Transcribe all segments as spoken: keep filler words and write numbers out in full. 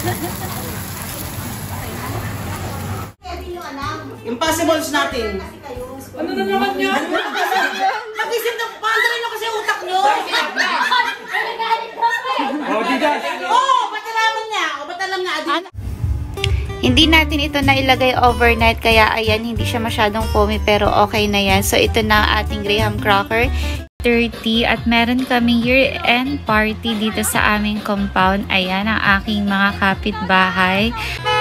Impossibles natin. Ano na naman yan? Mag-isip na, paano nyo kasi utak nyo? Oh, digas! Oo, ba't alaman niya? O ba't alam nga? Hindi natin ito nailagay overnight, kaya ayan, hindi siya masyadong foamy, pero okay na yan. So, ito na ang ating graham cracker. thirty at meron kaming year-end party dito sa aming compound. Ayan ang aking mga kapitbahay.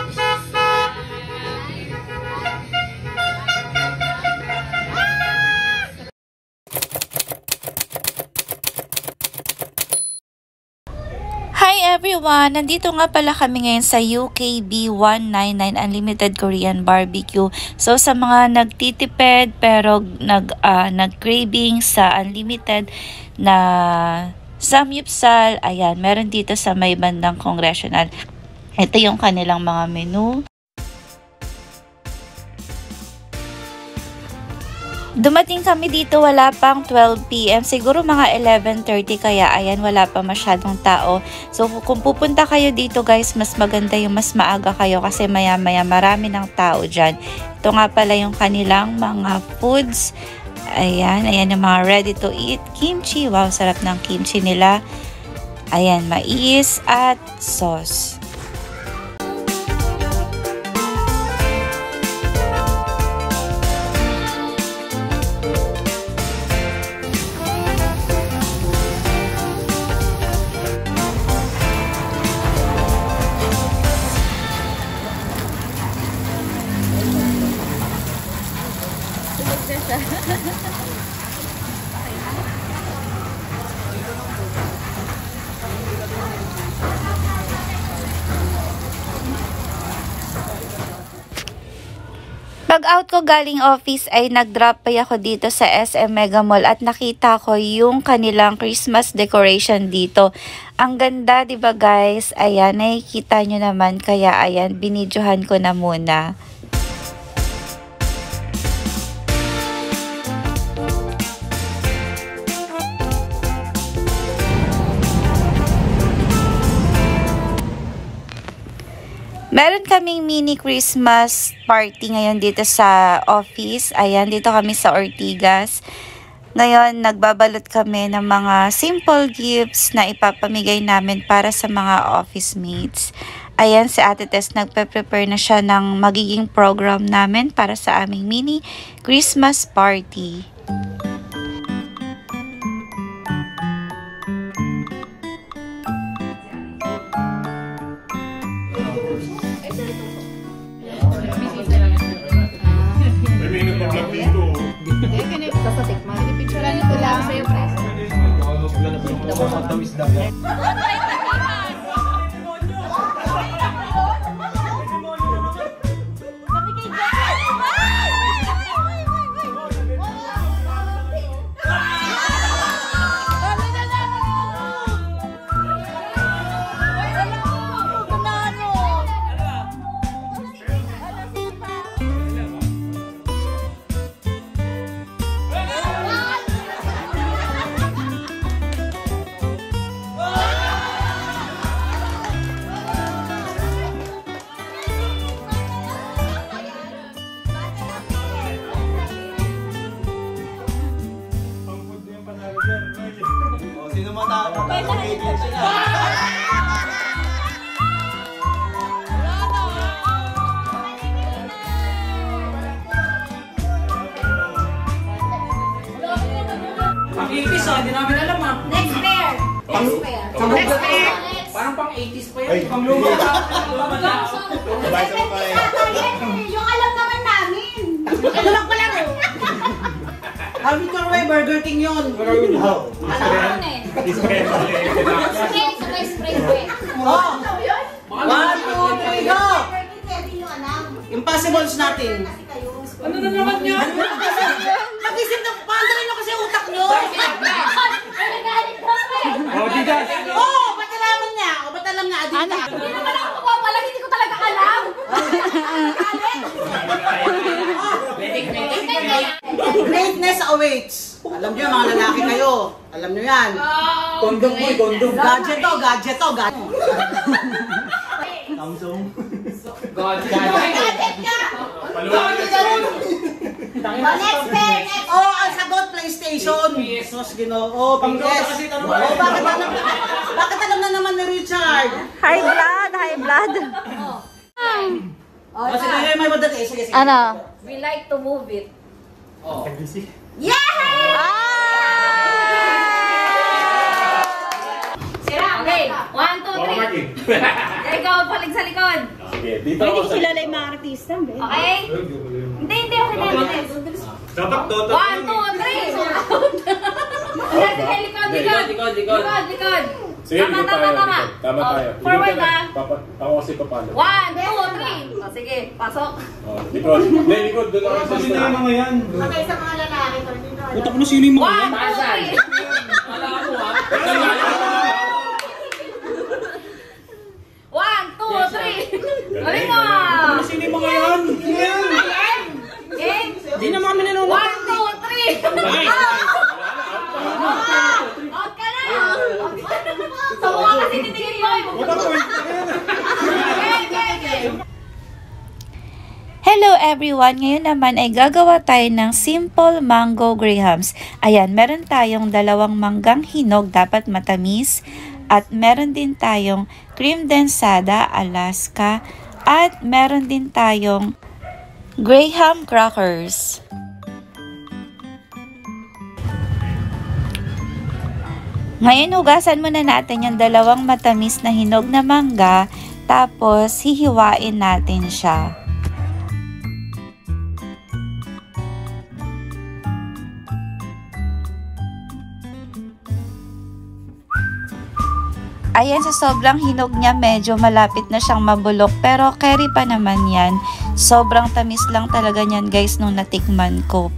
Hi everyone! Nandito nga pala kami ngayon sa U K B one ninety-nine Unlimited Korean Barbecue. So sa mga nagtitipid pero nag, uh, nag-craving sa unlimited na samyupsal, ayan, meron dito sa may bandang Congressional. Ito yung kanilang mga menu. Dumating kami dito wala pang twelve p m Siguro mga eleven thirty, kaya ayan, wala pa masyadong tao. So kung pupunta kayo dito guys, mas maganda yung mas maaga kayo kasi maya maya marami ng tao dyan. Ito nga pala yung kanilang mga foods. Ayan, ayan yung mga ready to eat. Kimchi, wow, sarap ng kimchi nila. Ayan, mais at sauce. Pag out ko galing office ay nag-drop pa ako dito sa S M Mega Mall at nakita ko yung kanilang Christmas decoration dito. Ang ganda, 'di ba guys? Ayan, nakikita nyo naman, kaya ayan, binidyohan ko na muna. Meron kaming mini Christmas party ngayon dito sa office. Ayan, dito kami sa Ortigas. Ngayon, nagbabalot kami ng mga simple gifts na ipapamigay namin para sa mga office mates. Ayan, si Ate Tess nagpe-prepare na siya ng magiging program namin para sa aming mini Christmas party. Ang eighties ah, hindi namin alam ah. Next pair. Next pair. Next pair. Parang pang eighties pa yan. Pang luma. Yung alam naman namin. Ano lang pala rin? Happy Corway, Burger King yun. Ano yun eh? Spray, sabay spray spray. Oh! One, two, three, go! Impossibles natin. Ano na naman yan? Mag-isip na, paano nyo kasi utak nyo? Oh, digas! Oo, ba't alaman niya? O ba't alam nga? Hindi naman ako mapapalag, hindi ko talaga alam. Greatness awaits. Alam nyo, mga lalaki kayo. Alam nyo yan. Kondom boy, kondom. Gadget to, gadget to, gadget. Samsung. God. Gadget ka! Next pair, next. Oh, ang sagot, PlayStation. Sos, ginoo. P S. Oh, bakit alam, bakit alam na naman ni Richard? High blood, high blood. Oh, sige, may madali. Sige, sige. Ano? We like to move it. Sira, okay. One, two, three. There you go, palig sa likod. Sige, dito ako sa... Okay? Hindi, hindi, okay na. Dapat to, One, two, three. Sige, likod, likod. Likod, likod. Likod, likod. Sige, Tama, dito tama, tayo. tama. dito. Tama Oh, tayo. forward Dito ka. Papa, ako kasi papalo. One, two, three. O, sige, pasok. Oh, likod. Hindi, likod. Doon ako sa Sino yung mga yan? Okay, sa mga lalaki. Puta ko na sino yung mga yan? One, two, three. Wala ako ha. One, two, three. Galing mo. Sino yung mga yan? Sino yan? Okay. Hindi naman kami nanonood. One, two, three. Out ka na. Tawa ka kasi titigil mo. Okay, okay, okay. Hello everyone! Ngayon naman ay gagawa tayo ng simple mango grahams. Ayan, meron tayong dalawang manggang hinog, dapat matamis. At meron din tayong cream densada, Alaska. At meron din tayong graham crackers. Ngayon, hugasan muna natin yung dalawang matamis na hinog na mangga. Tapos, hihiwain natin siya. Ayan, sa sobrang hinog niya, medyo malapit na siyang mabulok. Pero carry pa naman yan. Sobrang tamis lang talaga niyan guys nung natikman ko.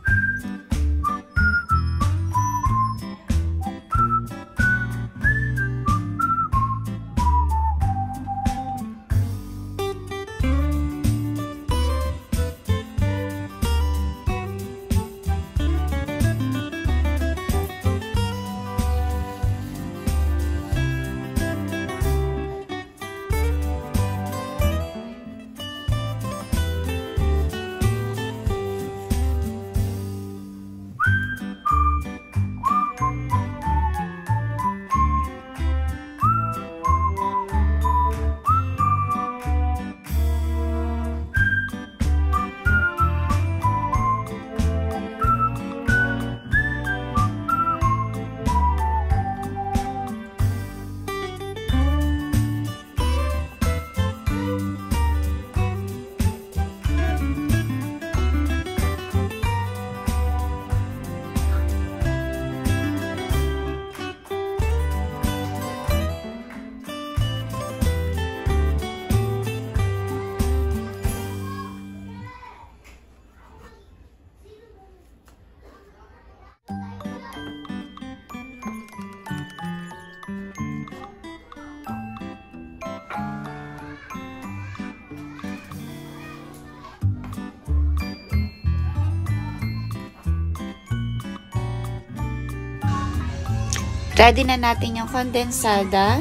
Ready na natin yung kondensada.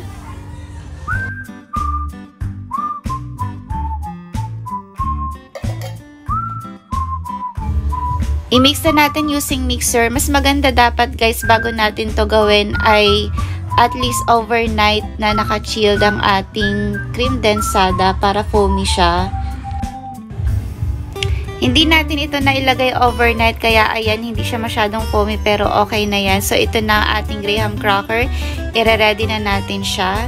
I-mix na natin using mixer. Mas maganda dapat guys bago natin to gawin ay at least overnight na naka-chilled ang ating cream densada para foamy siya. Hindi natin ito na ilagay overnight kaya ayan hindi siya masyadong foamy pero okay na yan. So ito na ang ating graham cracker. Ire-ready na natin siya.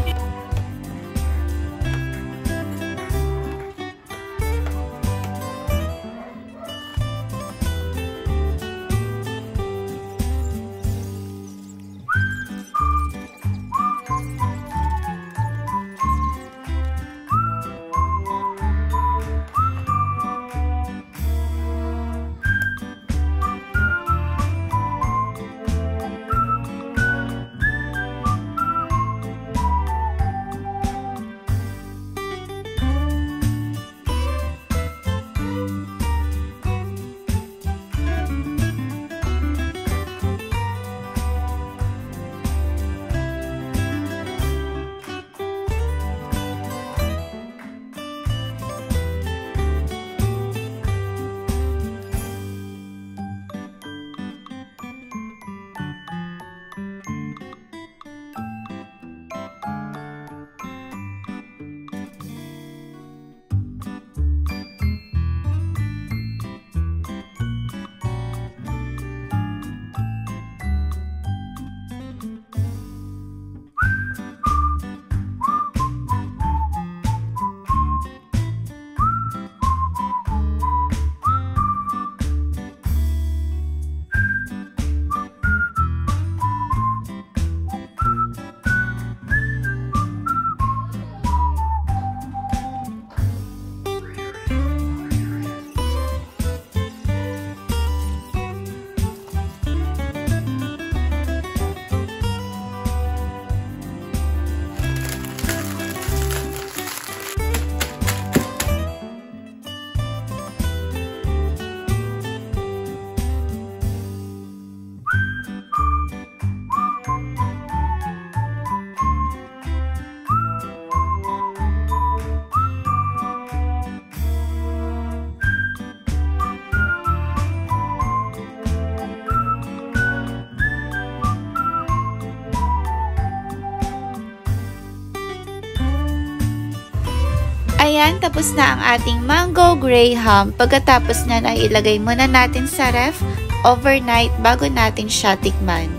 Ayan, tapos na ang ating mango graham. Pagkatapos na na ilagay muna natin sa ref overnight bago natin siya tikman.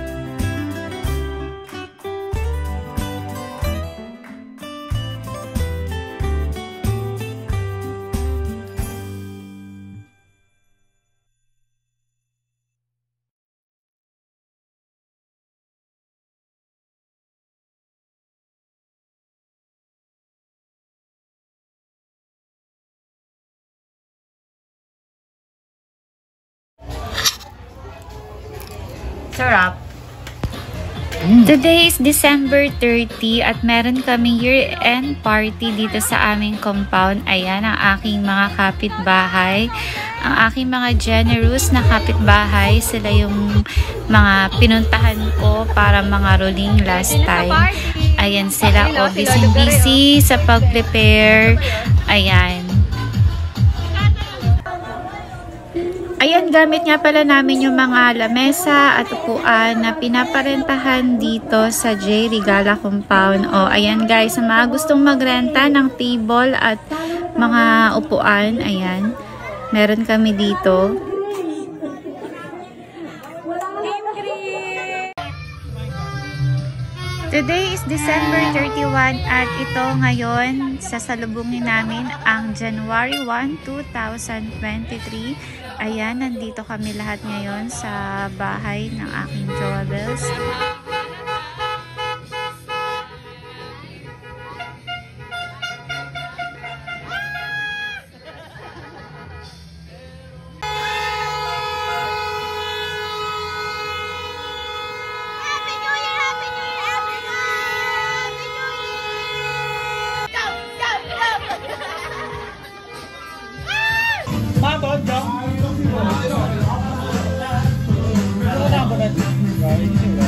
Sarap. Today is December thirty at meron kaming year-end party dito sa aming compound. Ayan ang aking mga kapitbahay. Ang aking mga generous na kapitbahay. Sila yung mga pinuntahan ko para mga rolling last time. Ayan sila. O, busy-busy sa pag-prepare. Ayan. Ayan, gamit nga pala namin yung mga lamesa at upuan na pinaparentahan dito sa J. Regala Compound. O, ayan guys, sa mga gustong magrenta ng table at mga upuan, ayan, meron kami dito. Today is December thirty-one at ito ngayon sasalubungin namin ang January first, two thousand twenty-three. Ayan, nandito kami lahat ngayon sa bahay ng aking jewels. Mabot, Jom. Wala ba na?